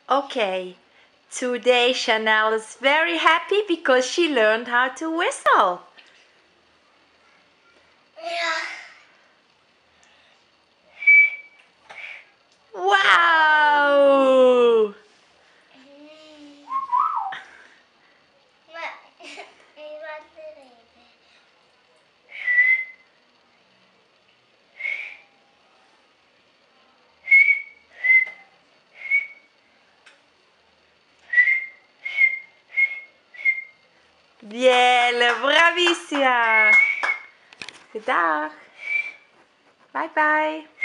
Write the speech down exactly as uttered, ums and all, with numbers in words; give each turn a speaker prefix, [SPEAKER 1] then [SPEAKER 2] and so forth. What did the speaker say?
[SPEAKER 1] Okay, today Chanel is very happy because she learned how to whistle. Wow! Biele, bravissima! Dag! Bye bye!